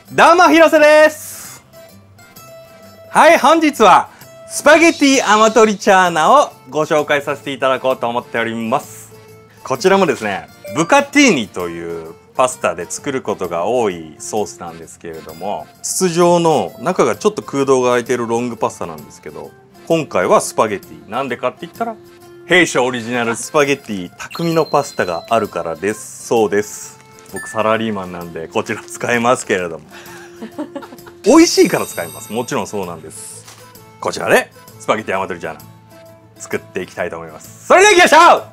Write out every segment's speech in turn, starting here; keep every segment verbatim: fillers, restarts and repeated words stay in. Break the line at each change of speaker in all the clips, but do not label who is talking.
どうも広瀬です。はい、本日はスパゲティアマトリチャーナをご紹介させていただこうと思っております。こちらもですね、ブカティーニというパスタで作ることが多いソースなんですけれども、筒状の中がちょっと空洞が空いているロングパスタなんですけど、今回はスパゲティ。なんでかって言ったら弊社オリジナルスパゲティ匠のパスタがあるからです。そうです。僕サラリーマンなんでこちら使えますけれども美味しいから使います。もちろんそうなんです。こちらでスパゲティアマトリチャーナ作っていきたいと思います。それでは行きましょう。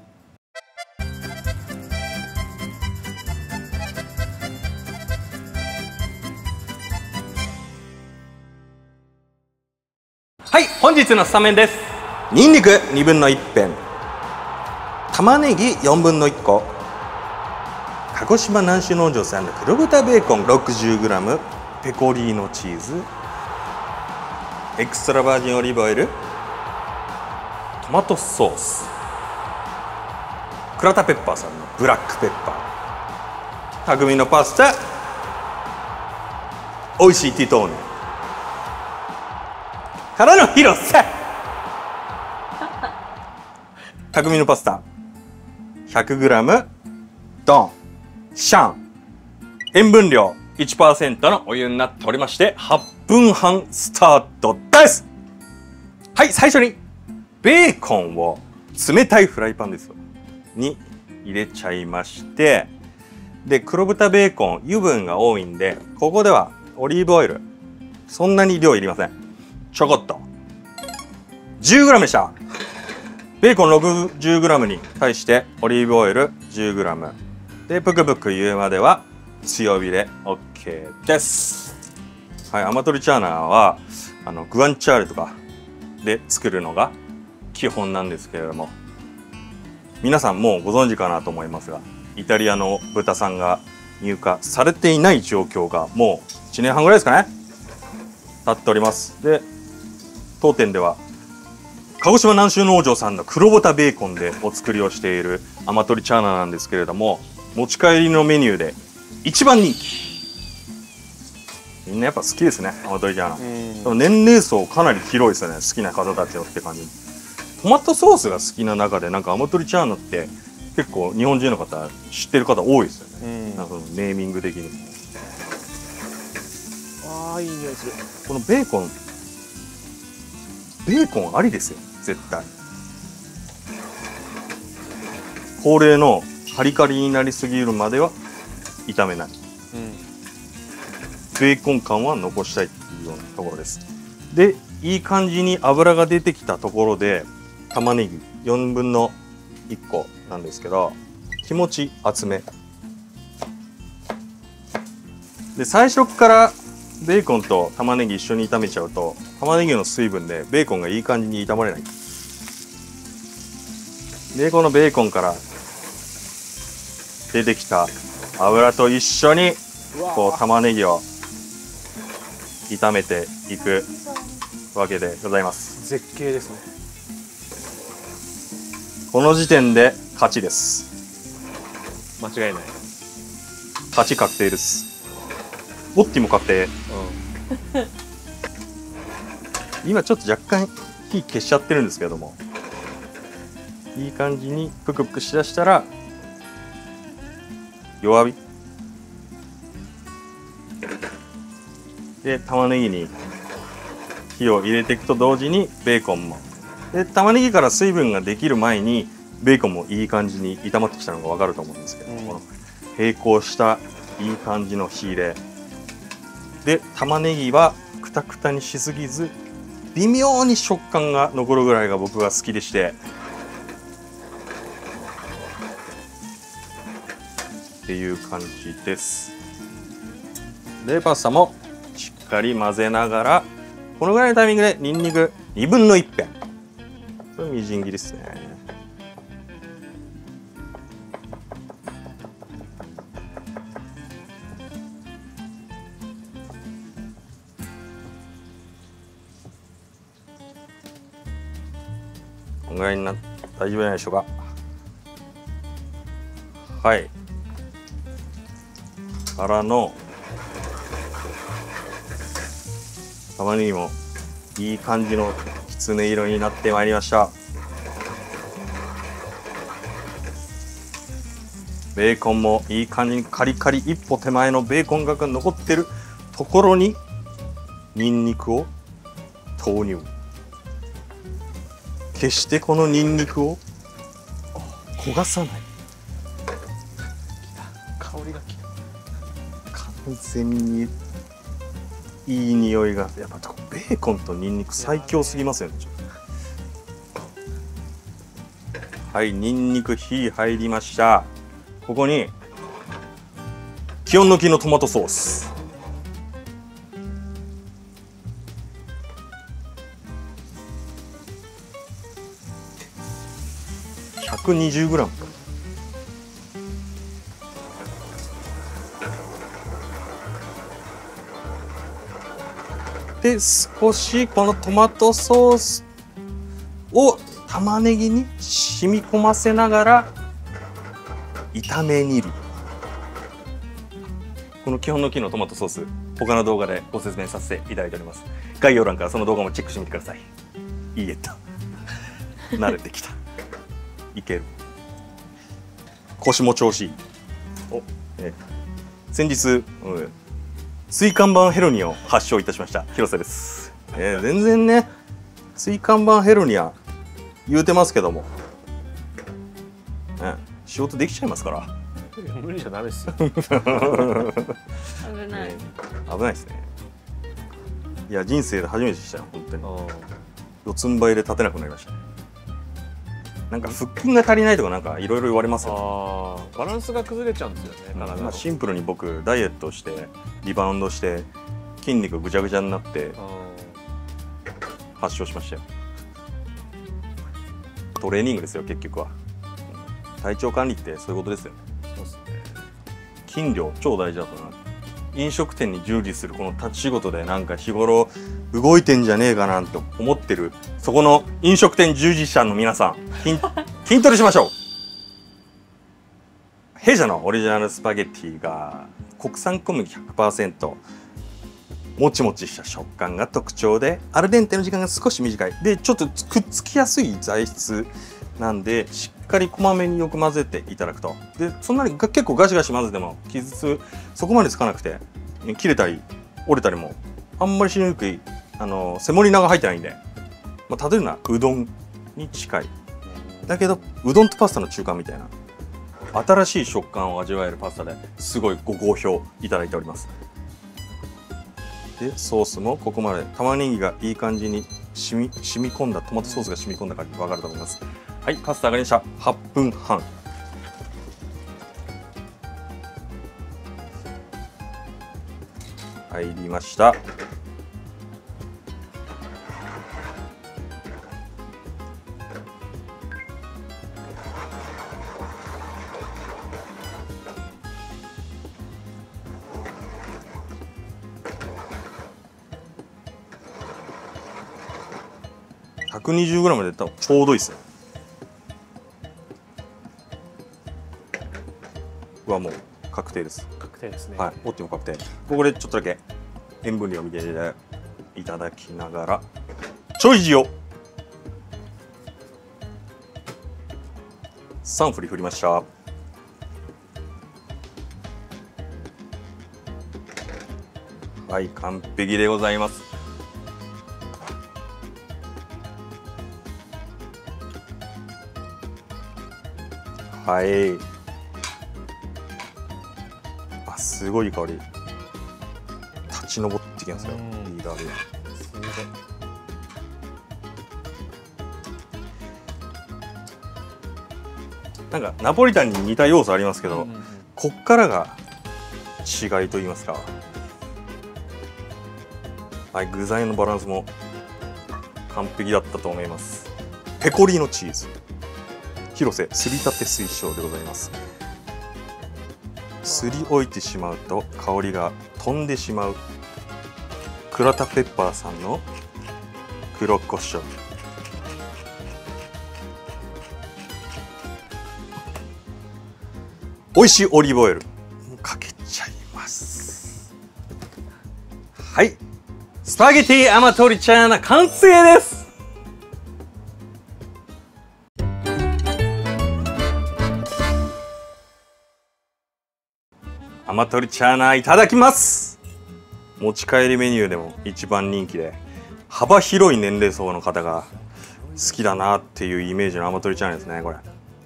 はい、本日のスタメンです。ニンニクにぶんのいち片、玉ねぎよんぶんのいっこ、鹿児島南州農場さんの黒豚ベーコン ろくじゅうグラム、ペコリーノチーズ、エクストラバージンオリーブオイル、トマトソース、倉田ペッパーさんのブラックペッパー、匠のパスタ、美味しいティトーネからの広瀬。匠のパスタ ひゃくグラム ドンシャン。塩分量 いちパーセント のお湯になっておりまして、はっぷんはんスタートです。はい、最初にベーコンを冷たいフライパンですよに入れちゃいまして、で黒豚ベーコン油分が多いんで、ここではオリーブオイルそんなに量いりません。ちょこっと じゅうグラム でした。ベーコン ろくじゅうグラム に対してオリーブオイル じゅうグラム で、ぷくぷく言うまでは強火で OK です。はい、アマトリチャーナはあのグアンチャーレとかで作るのが基本なんですけれども、皆さんもうご存知かなと思いますが、イタリアの豚さんが入荷されていない状況がもういちねんはんぐらいですかね、経っております。で当店では鹿児島南州農場さんの黒豚ベーコンでお作りをしているアマトリチャーナなんですけれども、持ち帰りのメニューで一番人気。みんなやっぱ好きですね、アマトリチャーナ。年齢層かなり広いですよね、好きな方たちのって感じ。トマトソースが好きな中でなんかアマトリチャーナって結構日本人の方知ってる方多いですよね。なんかネーミング的にも。
ああ、いい匂いする。
このベーコンベーコンありですよ絶対。恒例のカリカリになりすぎるまでは炒めない、うん、ベーコン感は残したいっていうようなところです。でいい感じに油が出てきたところで玉ねぎよんぶんのいっこなんですけど、気持ち厚めで、最初からベーコンと玉ねぎ一緒に炒めちゃうと玉ねぎの水分でベーコンがいい感じに炒まれない。でこのベーコンから出てきた油と一緒にこう玉ねぎを炒めていくわけでございます。
絶景ですね。
この時点で勝ちです。
間違いない。
勝ち確定です。ボッティも確定、うん、今ちょっと若干火消しちゃってるんですけども、いい感じにプクプクしだしたら弱火で玉ねぎに火を入れていくと同時にベーコンもで、玉ねぎから水分ができる前にベーコンもいい感じに炒まってきたのが分かると思うんですけど、うん、この並行したいい感じの火入れで、玉ねぎはクタクタにしすぎず微妙に食感が残るぐらいが僕が好きでして、っていう感じです。でパスタもしっかり混ぜながら、このぐらいのタイミングでニンニクにぶんのいち片、これみじん切りですね。このぐらいになって大丈夫じゃないでしょうか。はいからの玉ねぎもいい感じのきつね色になってまいりました。ベーコンもいい感じにカリカリ一歩手前のベーコンが残ってるところにニンニクを投入。決してこのニンニクを焦がさない。
香りがきた。
完全にいい匂いが、やっぱベーコンとニンニク最強すぎますよね。はい、ニンニク火入りました。ここに気温抜きのトマトソース、ひゃくにじゅうグラム。で少しこのトマトソースを玉ねぎに染み込ませながら炒め煮る。この基本の木のトマトソース、他の動画でご説明させていただいております。概要欄からその動画もチェックしてみてください。いいえと慣れてきた。いける。腰も調子いい。お、え先日、うん、椎間板ヘルニアを発症いたしました広瀬です。えー、全然ね椎間板ヘルニア言うてますけども、ね、仕事できちゃいますから。
無理じゃダメですよ。
危ない、
ね、危ないですね。いや人生で初めてでしたよ本当に。四つん這いで立てなくなりましたね。なんか腹筋が足りないとかなんかいろいろ言われますよ、ね。
あバランスが崩れちゃうんですよね。体の、
まあ、シンプルに僕ダイエットしてリバウンドして筋肉ぐちゃぐちゃになって発症しましたよ。トレーニングですよ結局は。体調管理ってそういうことですよね。
そうですね。
筋量超大事だとな。飲食店に従事するこの立ち仕事でなんか日頃動いてんじゃねえかなんて思ってるそこの飲食店従事者の皆さん、筋, 筋トレしましょう。弊社のオリジナルスパゲッティが国産小麦 ひゃくパーセント、 もちもちした食感が特徴でアルデンテの時間が少し短いでちょっとくっつきやすい材質なんで、しっかりこまめによく混ぜていただくと。でそんなに結構ガシガシ混ぜても傷つそこまでつかなくて、切れたり折れたりもあんまりしにくい、あのセモリナが入ってないんで、まあ、例えるのはうどんに近いだけどうどんとパスタの中間みたいな新しい食感を味わえるパスタですごいご好評いただいております。でソースもここまで玉ねぎがいい感じに染み染み込んだ、トマトソースが染み込んだ感じ分かると思います。はい、パスタ上がりました。はっぷんはん。入りました。ひゃくにじゅうグラム でちょうどいいですね。はもう確定です。
確定ですね。
はい、おっても確定。ここでちょっとだけ塩分量を見ていただきながらちょい塩さん振り振りました。はい、完璧でございます。はい。あ、すごいいい香り。立ち上ってきますよ。リーダーで。
すみません。
なんかナポリタンに似た要素ありますけど、うんうんうん、こっからが違いと言いますか。はい、具材のバランスも完璧だったと思います。ペコリーノチーズ。広瀬すりたて推奨でございます。すり置いてしまうと香りが飛んでしまうクラタペッパーさんの黒胡椒、美味しいオリーブオイルかけちゃいます。はい、 スパゲティアマトリチャーナ完成です。アマトリチャーナいただきます。持ち帰りメニューでも一番人気で、幅広い年齢層の方が好きだなっていうイメージのアマトリチャーナですね、これ。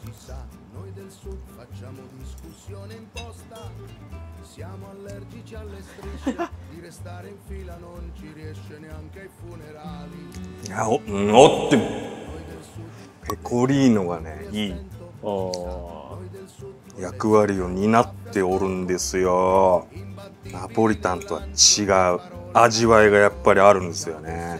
いや、お、うん、おってペコリーノがね、いい役割を担っておるんですよ。ナポリタンとは違う味わいがやっぱりあるんですよね。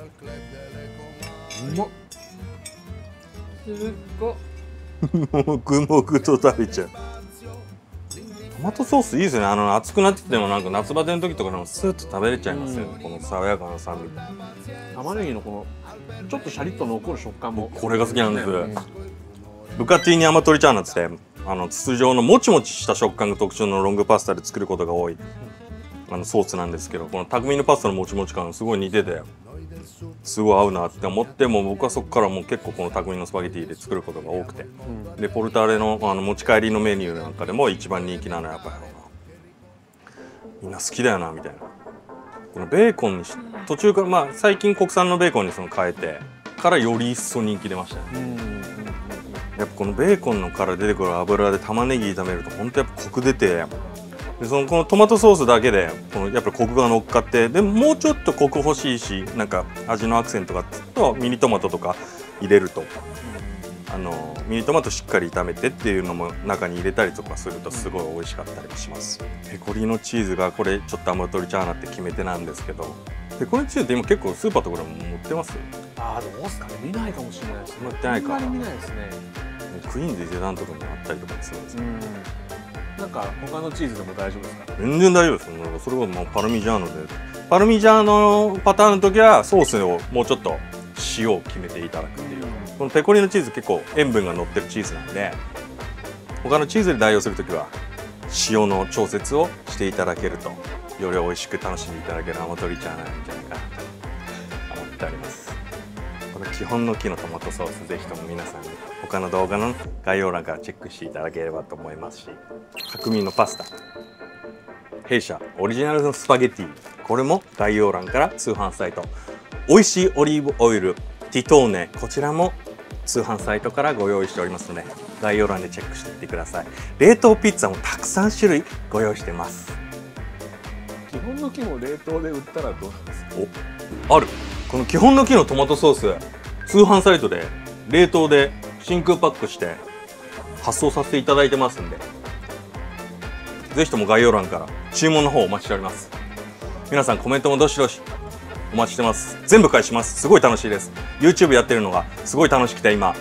うまっ。すっご
もぐもぐと食べちゃう。トマトソースいいですね。あの暑くなってきてもなんか夏バテの時とかでもスーッと食べれちゃいますよね、うん、この爽やかな酸味。
玉ねぎのこのちょっとシャリッと残る食感も
これが好きなんです、うん、ブカティーニアマトリチャーナってあの筒状のもちもちした食感が特徴のロングパスタで作ることが多いあのソースなんですけど、この匠のパスタのもちもち感がすごい似ててすごい合うなって思って、もう僕はそこからもう結構この匠のスパゲティで作ることが多くて、うん、でポルターレのあの持ち帰りのメニューなんかでも一番人気なのはやっぱりみんな好きだよなみたいな。このベーコンにし途中からまあ最近国産のベーコンにその変えてからより一層人気出ましたよね。うんうんうん、やっぱこのベーコンのから出てくる油で玉ねぎ炒めると本当やっぱコク出て、でそのこのトマトソースだけでこのやっぱりコクが乗っかって、でもうちょっとコク欲しいしなんか味のアクセントがとミニトマトとか入れると、あのミニトマトしっかり炒めてっていうのも中に入れたりとかするとすごい美味しかったりします。ペコリーノチーズがこれちょっとアマトリチャーナって決め手なんですけど、ペコリーノチーズって今結構スーパーとかでも売ってます？
ああどうすかね、見ないかもしれないですね。
売ってないか。
あんまり見ないですね。
クイーンズ伊勢丹とかにあったりとかするんですよ。
なんか他のチーズでも大丈夫ですか？
全然大丈夫ですよ。それこそもうパルミジャーノで、パルミジャーノパターンの時はソースをもうちょっと塩を決めていただくっていう。このペコリーノチーズ結構塩分が乗ってるチーズなんで、他のチーズで代用する時は塩の調節をしていただけるとより美味しく楽しんでいただけるアマトリチャーナなんじゃないかなと思っております。この基本の木のトマトソースぜひとも皆さんに他の動画の概要欄からチェックしていただければと思いますし、匠のパスタ弊社オリジナルのスパゲティ、これも概要欄から通販サイト美味しいオリーブオイルティトーネ、こちらも通販サイトからご用意しておりますので概要欄でチェックしていってください。冷凍ピッツァもたくさん種類ご用意してます。
基本の木も冷凍で売ったらどうなんですか？
お、ある。この基本の木のトマトソース通販サイトで冷凍で真空パックして発送させていただいてますんで、ぜひとも概要欄から注文の方お待ちしております。皆さんコメントもどしどしお待ちしてます。全部返します。すごい楽しいです。 YouTube やってるのがすごい楽しくて今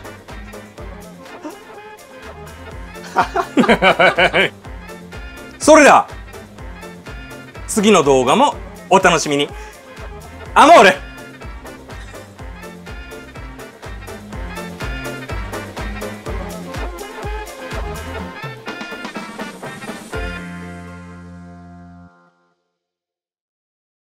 それでは次の動画もお楽しみに。アモーレ。